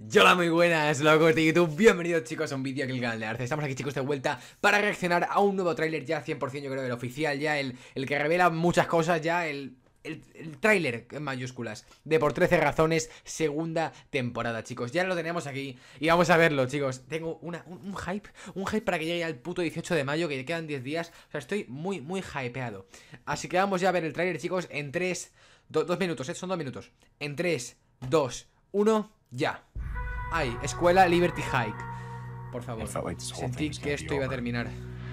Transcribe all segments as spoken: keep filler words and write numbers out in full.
Hola, muy buenas, locos de YouTube. Bienvenidos, chicos, a un vídeo aquí en el canal de Arce. Estamos aquí, chicos, de vuelta para reaccionar a un nuevo tráiler ya cien por cien, yo creo, el oficial, ya el, el que revela muchas cosas, ya el... El, el tráiler en mayúsculas de Por trece razones, segunda temporada, chicos. Ya lo tenemos aquí y vamos a verlo, chicos. Tengo una, un, un hype, un hype para que llegue al puto dieciocho de mayo, que quedan diez días. O sea, estoy muy, muy hypeado. Así que vamos ya a ver el tráiler, chicos, en tres, dos minutos, ¿eh? Son dos minutos. En tres, dos, uno, ya. Ay, escuela Liberty Hike. Por favor, sentí que esto iba a terminar.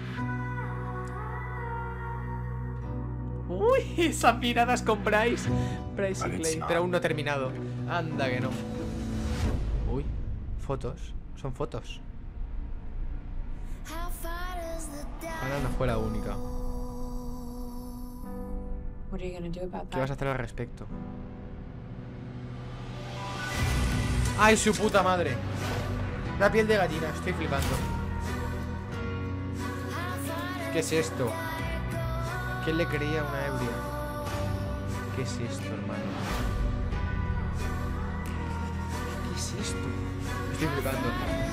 Uy, esas miradas con Bryce Bryce y Clay, pero aún no he terminado. Anda que no. Uy, fotos, son fotos. Ahora no fue la única. ¿Qué vas a hacer al respecto? ¡Ay, su puta madre! La piel de gallina, estoy flipando. ¿Qué es esto? ¿Quién le creía una ebria? ¿Qué es esto, hermano? ¿Qué es esto? Estoy flipando.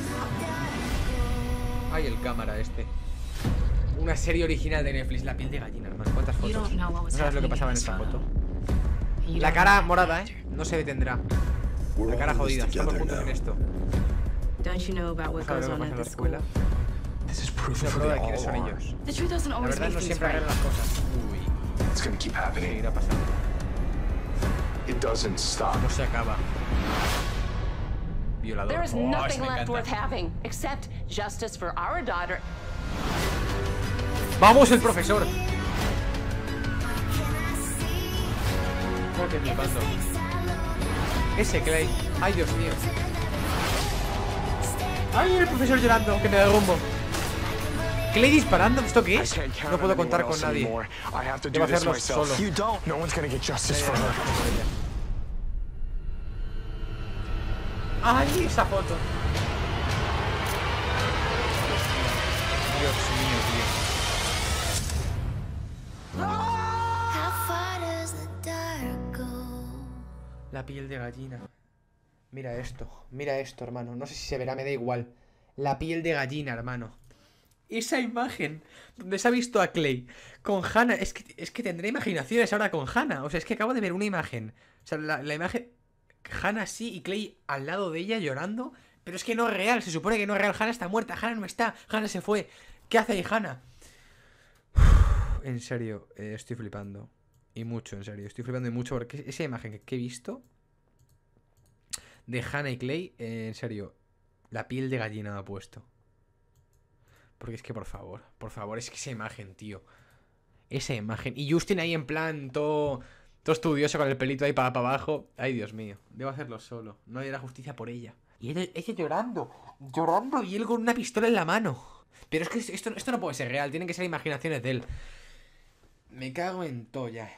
Ay, el cámara este. Una serie original de Netflix, La piel de gallina, hermano. ¿Cuántas fotos? ¿No sabes lo que pasaba en esta foto? La cara morada, ¿eh? No se detendrá. La cara jodida. Estamos juntos en esto. ¿Sabes lo que pasa en la escuela? Es una prueba de quiénes son ellos. La verdad no siempre arreglan las cosas. Uy. Seguirá pasando. No se acaba. Violador. Oh, eso me encanta. ¡Vamos, el profesor! ¿Cómo que flipando? Ese Clay. Ay, Dios mío. Ay, el profesor llorando. Que me derrumbo. Clay disparando, ¿esto qué es? No puedo contar con nadie. Debo hacerlo solo. ¡Ay, esa foto! Dios mío, tío. La piel de gallina. Mira esto, mira esto, hermano. No sé si se verá, me da igual. La piel de gallina, hermano. Esa imagen donde se ha visto a Clay con Hannah. Es que, es que tendré imaginaciones ahora con Hannah. O sea, es que acabo de ver una imagen. O sea, la, la imagen... Hannah sí y Clay al lado de ella llorando. Pero es que no es real. Se supone que no es real. Hannah está muerta. Hannah no está. Hannah se fue. ¿Qué hace ahí Hannah? Uf, en serio, eh, estoy flipando. Y mucho, en serio. Estoy flipando y mucho porque esa imagen que, que he visto de Hannah y Clay, eh, en serio, la piel de gallina me ha puesto. Porque es que, por favor, por favor, es que esa imagen, tío. Esa imagen. Y Justin ahí en plan, todo, todo estudioso con el pelito ahí para, para abajo. Ay, Dios mío. Debo hacerlo solo. No hay la justicia por ella. Y ella, ella llorando. Llorando y él con una pistola en la mano. Pero es que esto, esto no puede ser real. Tienen que ser imaginaciones de él. Me cago en Toya.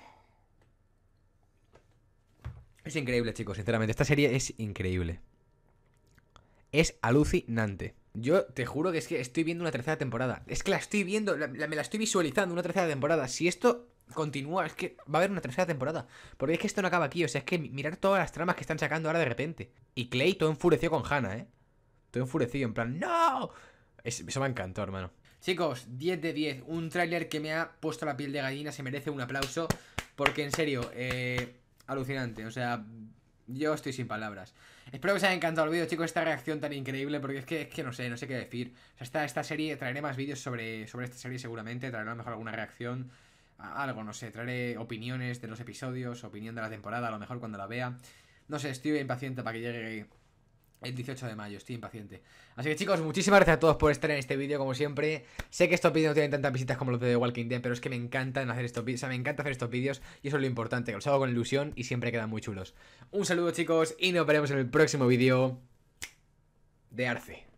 Es increíble, chicos, sinceramente. Esta serie es increíble. Es alucinante. Yo te juro que es que estoy viendo una tercera temporada. Es que la estoy viendo, la, la, me la estoy visualizando, una tercera temporada. Si esto continúa, es que va a haber una tercera temporada. Porque es que esto no acaba aquí. O sea, es que mirar todas las tramas que están sacando ahora de repente. Y Clay todo enfurecido con Hannah, ¿eh? Todo enfurecido, en plan, ¡no! Es, eso me encantó, hermano. Chicos, diez de diez. Un tráiler que me ha puesto la piel de gallina. Se merece un aplauso. Porque en serio, eh... alucinante, o sea, yo estoy sin palabras. Espero que os haya encantado el vídeo, chicos, esta reacción tan increíble, porque es que, es que no sé, no sé qué decir. O sea, esta, esta serie, traeré más vídeos sobre, sobre esta serie seguramente, traeré a lo mejor alguna reacción, algo, no sé, traeré opiniones de los episodios, opinión de la temporada, a lo mejor cuando la vea. No sé, estoy impaciente para que llegue el dieciocho de mayo, estoy impaciente. Así que, chicos, muchísimas gracias a todos por estar en este vídeo, como siempre. Sé que estos vídeos no tienen tantas visitas como los de The Walking Dead, pero es que me encantan hacer estos vídeos, o sea, me encanta hacer estos vídeos y eso es lo importante, que los hago con ilusión y siempre quedan muy chulos. Un saludo, chicos, y nos veremos en el próximo vídeo de Arce.